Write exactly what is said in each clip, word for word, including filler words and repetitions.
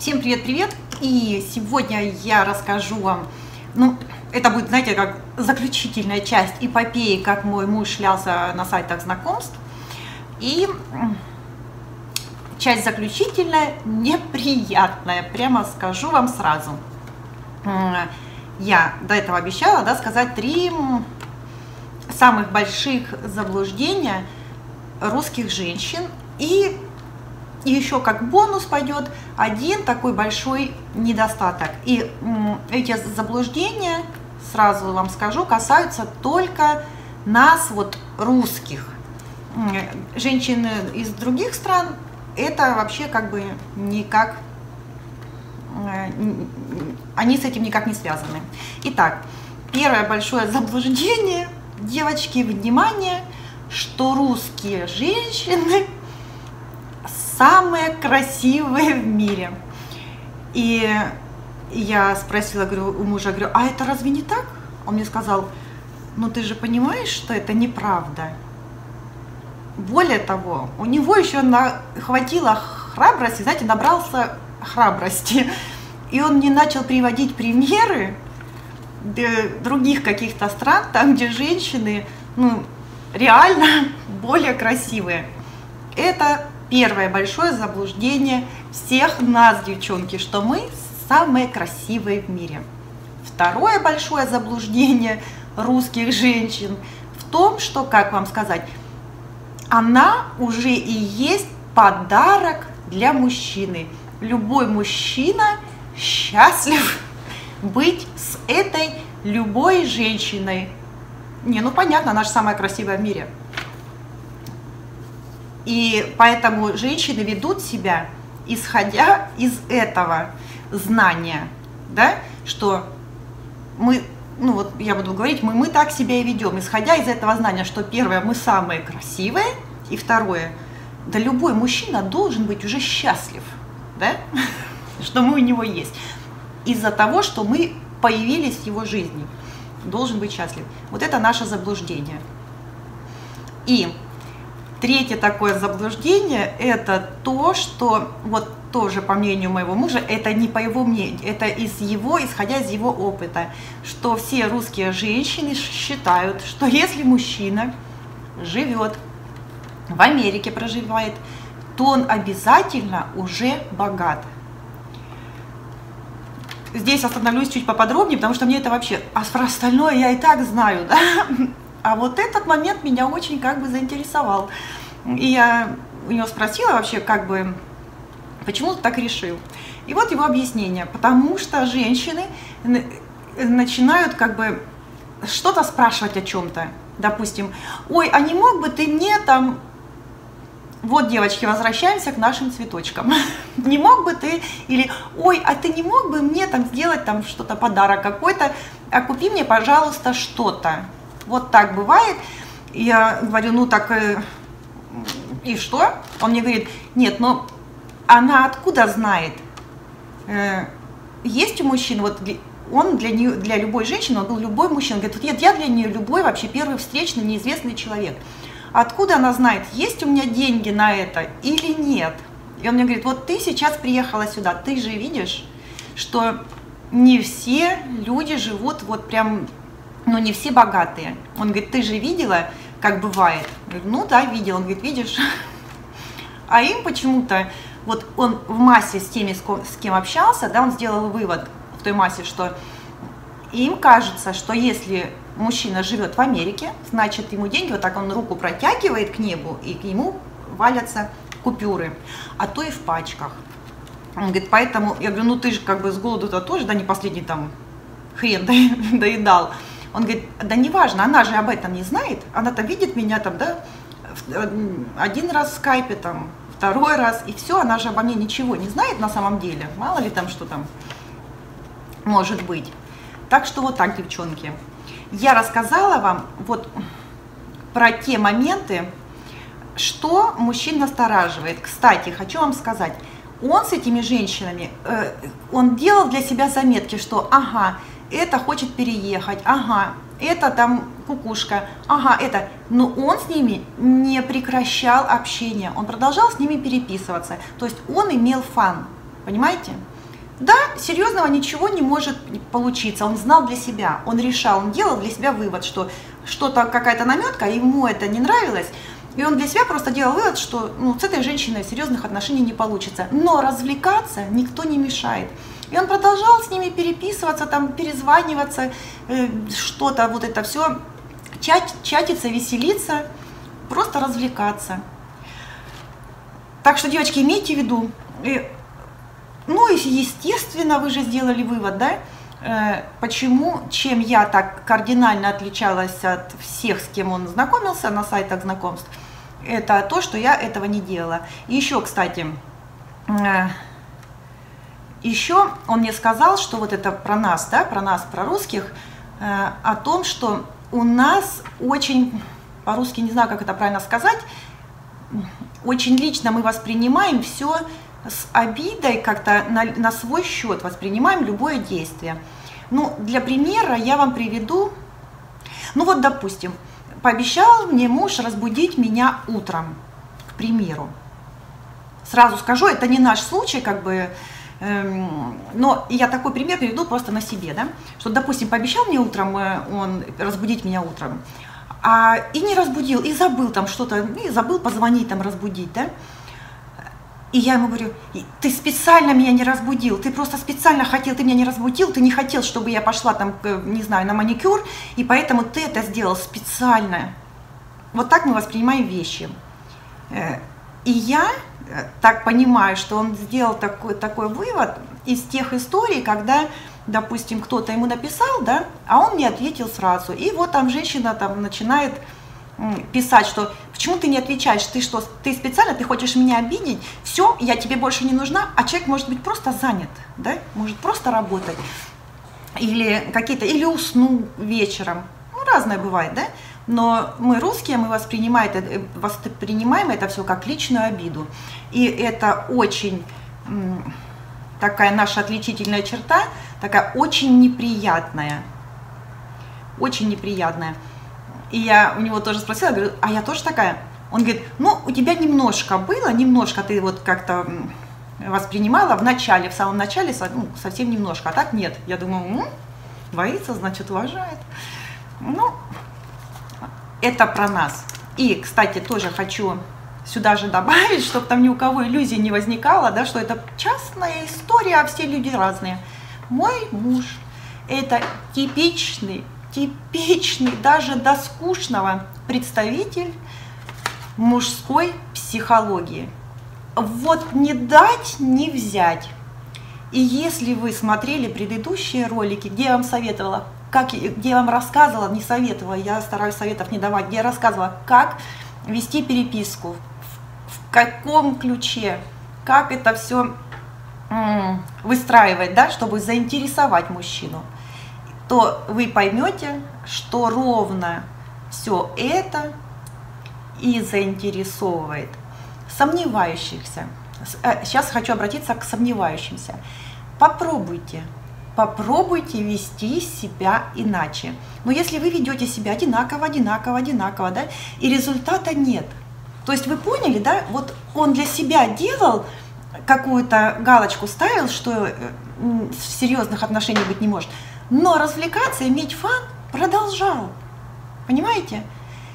Всем привет-привет! И сегодня я расскажу вам, ну, это будет, знаете, как заключительная часть эпопеи, как мой муж шлялся на сайтах знакомств. И часть заключительная неприятная, прямо скажу вам сразу. Я до этого обещала, да, сказать три самых больших заблуждения русских женщин. И И еще как бонус пойдет один такой большой недостаток. И эти заблуждения, сразу вам скажу, касаются только нас, вот русских. Женщины из других стран это вообще как бы никак, они с этим никак не связаны. Итак, первое большое заблуждение, девочки, внимание, что русские женщины самые красивые в мире. И я спросила, говорю, у мужа, говорю, а это разве не так? Он мне сказал, ну ты же понимаешь, что это неправда. Более того, у него еще на... хватило храбрости, знаете, набрался храбрости. И он мне начал приводить примеры других каких-то стран, там, где женщины, ну, реально более красивые. Это первое большое заблуждение всех нас, девчонки, что мы самые красивые в мире. Второе большое заблуждение русских женщин в том, что, как вам сказать, она уже и есть подарок для мужчины. Любой мужчина счастлив быть с этой любой женщиной. Не, ну понятно, она же самая красивая в мире. И поэтому женщины ведут себя, исходя из этого знания, да, что мы, ну вот я буду говорить, мы, мы так себя и ведем, исходя из этого знания, что первое, мы самые красивые, и второе, да любой мужчина должен быть уже счастлив, да, что мы у него есть, из-за того, что мы появились в его жизни, должен быть счастлив. Вот это наше заблуждение. И третье такое заблуждение – это то, что, вот тоже по мнению моего мужа, это не по его мнению, это из его, исходя из его опыта, что все русские женщины считают, что если мужчина живет в Америке, проживает, то он обязательно уже богат. Здесь остановлюсь чуть поподробнее, потому что мне это вообще, а про остальное я и так знаю, да? А вот этот момент меня очень как бы заинтересовал. И я у него спросила вообще, как бы, почему ты так решил. И вот его объяснение. Потому что женщины начинают как бы что-то спрашивать о чем-то. Допустим, ой, а не мог бы ты мне там... Вот, девочки, возвращаемся к нашим цветочкам. Не мог бы ты, или, ой, а ты не мог бы мне там сделать там что-то, подарок какой-то, а купи мне, пожалуйста, что-то. Вот так бывает. Я говорю, ну так, э, и что? Он мне говорит, нет, но она откуда знает? Э, есть у мужчин, вот он для, нее, для любой женщины, он был любой мужчина. Он говорит, нет, я для нее любой, вообще первый встречный, неизвестный человек. Откуда она знает, есть у меня деньги на это или нет? И он мне говорит, вот ты сейчас приехала сюда, ты же видишь, что не все люди живут вот прям, ну не все богатые. Он говорит, ты же видела, как бывает? Я говорю, ну да, видел. Он говорит, видишь? А им почему-то, вот он в массе с теми, с кем общался, да, он сделал вывод в той массе, что им кажется, что если мужчина живет в Америке, значит ему деньги, вот так он руку протягивает к небу, и к нему валятся купюры, а то и в пачках. Он говорит, поэтому, я говорю, ну ты же как бы с голоду-то тоже, да, не последний там хрен доедал. Он говорит, да неважно, она же об этом не знает, она-то видит меня там, да, один раз в скайпе, там, второй раз, и все, она же обо мне ничего не знает на самом деле, мало ли там что там может быть. Так что вот так, девчонки. Я рассказала вам вот про те моменты, что мужчин настораживает. Кстати, хочу вам сказать, он с этими женщинами, э, он делал для себя заметки, что ага, это хочет переехать, ага, это там кукушка, ага, это. Но он с ними не прекращал общение, он продолжал с ними переписываться. То есть он имел фан, понимаете? Да, серьезного ничего не может получиться. Он знал для себя, он решал, он делал для себя вывод, что что-то, какая-то наметка, ему это не нравилось. И он для себя просто делал вывод, что ну, с этой женщиной серьезных отношений не получится. Но развлекаться никто не мешает. И он продолжал с ними переписываться, там, перезваниваться, э, что-то, вот это все, чат, чатиться, веселиться, просто развлекаться. Так что, девочки, имейте в виду, э, ну и естественно, вы же сделали вывод, да, э, почему, чем я так кардинально отличалась от всех, с кем он знакомился на сайтах знакомств, это то, что я этого не делала. И еще, кстати, э, еще он мне сказал, что вот это про нас, да, про нас, про русских, э, о том, что у нас очень, по-русски не знаю, как это правильно сказать, очень лично мы воспринимаем все с обидой, как-то на, на свой счет воспринимаем любое действие. Ну, для примера я вам приведу, ну вот, допустим, пообещал мне муж разбудить меня утром, к примеру. Сразу скажу, это не наш случай, как бы, эм, но я такой пример приведу просто на себе, да, что, допустим, пообещал мне утром э, он разбудить меня утром, а, и не разбудил, и забыл там что-то, и забыл позвонить, там, разбудить, да. И я ему говорю, ты специально меня не разбудил, ты просто специально хотел, ты меня не разбудил, ты не хотел, чтобы я пошла там, не знаю, на маникюр, и поэтому ты это сделал специально. Вот так мы воспринимаем вещи. И я так понимаю, что он сделал такой, такой вывод из тех историй, когда, допустим, кто-то ему написал, да, а он не ответил сразу. И вот там женщина там начинает писать, что почему ты не отвечаешь, ты что, ты специально, ты хочешь меня обидеть, все, я тебе больше не нужна, а человек может быть просто занят, да, может просто работать, или какие-то, или уснул вечером, ну, разное бывает, да, но мы русские, мы воспринимаем это, воспринимаем это все как личную обиду, и это очень такая наша отличительная черта, такая очень неприятная, очень неприятная. И я у него тоже спросила, говорю, а я тоже такая? Он говорит, ну, у тебя немножко было, немножко ты вот как-то воспринимала в начале, в самом начале, ну, совсем немножко, а так нет. Я думаю, ну, боится, значит, уважает. Ну, это про нас. И, кстати, тоже хочу сюда же добавить, чтобы там ни у кого иллюзий не возникало, да, что это частная история, а все люди разные. Мой муж – это типичный, типичный, даже до скучного представитель мужской психологии. Вот не дать, не взять. И если вы смотрели предыдущие ролики, где я вам советовала, как, где я вам рассказывала, не советовала, я стараюсь советов не давать, где я рассказывала, как вести переписку, в, в каком ключе, как это все выстраивать, да, чтобы заинтересовать мужчину, то вы поймете, что ровно все это и заинтересовывает сомневающихся. Сейчас хочу обратиться к сомневающимся. Попробуйте, попробуйте вести себя иначе. Но если вы ведете себя одинаково, одинаково, одинаково, да, и результата нет, то есть вы поняли, да, вот он для себя делал, какую-то галочку ставил, что серьезных отношений быть не может, но развлекаться, иметь фан продолжал. Понимаете?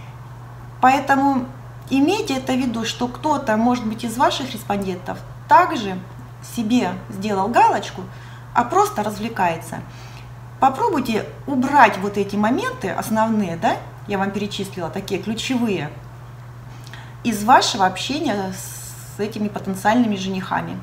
Поэтому имейте это в виду, что кто-то, может быть, из ваших респондентов также себе сделал галочку, а просто развлекается. Попробуйте убрать вот эти моменты основные, да, я вам перечислила, такие ключевые, из вашего общения с этими потенциальными женихами.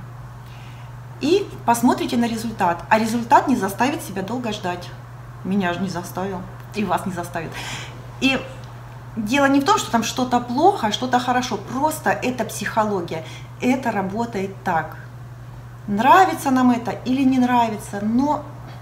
И посмотрите на результат. А результат не заставит себя долго ждать. Меня же не заставил, и вас не заставит. И дело не в том, что там что-то плохо, что-то хорошо. Просто это психология. Это работает так. Нравится нам это или не нравится, но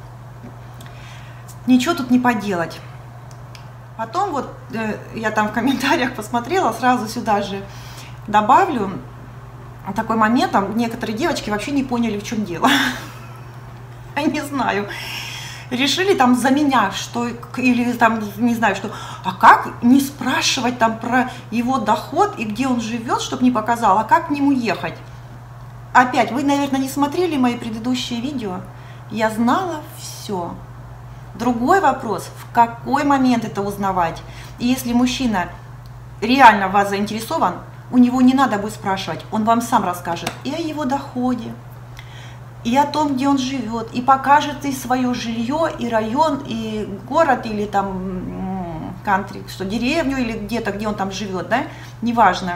ничего тут не поделать. Потом вот э, я там в комментариях посмотрела, сразу сюда же добавлю такой момент, там некоторые девочки вообще не поняли, в чем дело. Я не знаю. Решили там за меня, что, или там, не знаю, что, а как не спрашивать там про его доход и где он живет, чтобы не показал, а как к нему ехать? опять, вы, наверное, не смотрели мои предыдущие видео. Я знала все. Другой вопрос, в какой момент это узнавать. И если мужчина реально в вас заинтересован, у него не надо будет спрашивать, он вам сам расскажет и о его доходе, и о том, где он живет, и покажет и свое жилье, и район, и город, или там кантри, что деревню, или где-то, где он там живет, да, неважно.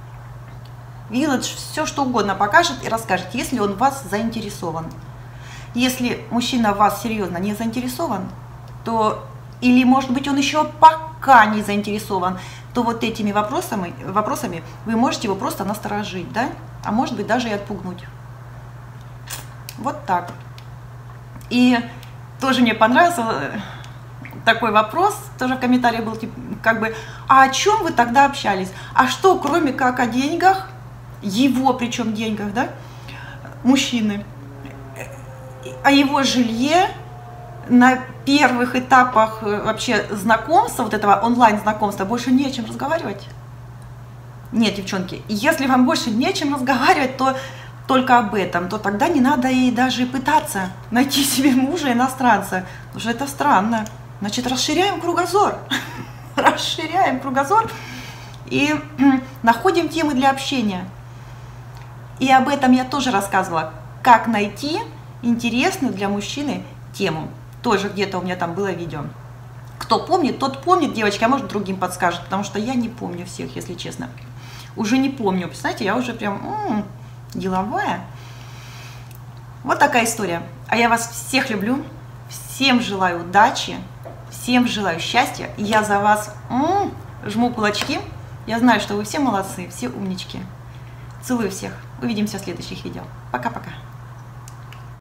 Вилледж, все что угодно покажет и расскажет, если он в вас заинтересован. Если мужчина в вас серьезно не заинтересован, то, или может быть он еще пока не заинтересован, то вот этими вопросами, вопросами вы можете его просто насторожить, да, а может быть даже и отпугнуть. Вот так. И тоже мне понравился такой вопрос, тоже в комментариях был, типа, как бы, а о чем вы тогда общались? А что, кроме как о деньгах, его причем деньгах, да, мужчины, о его жилье, на первых этапах вообще знакомства, вот этого онлайн-знакомства, больше не о чем разговаривать? Нет, девчонки, если вам больше не о чем разговаривать, то только об этом, то тогда не надо и даже пытаться найти себе мужа иностранца, потому что это странно. Значит, расширяем кругозор, расширяем кругозор и находим темы для общения. И об этом я тоже рассказывала, как найти интересную для мужчины тему. Тоже где-то у меня там было видео. Кто помнит, тот помнит, девочки, а может другим подскажет, потому что я не помню всех, если честно. Уже не помню, представляете, я уже прям м-м, деловая. Вот такая история. А я вас всех люблю, всем желаю удачи, всем желаю счастья. Я за вас м-м, жму кулачки. Я знаю, что вы все молодцы, все умнички. Целую всех. Увидимся в следующих видео. Пока-пока.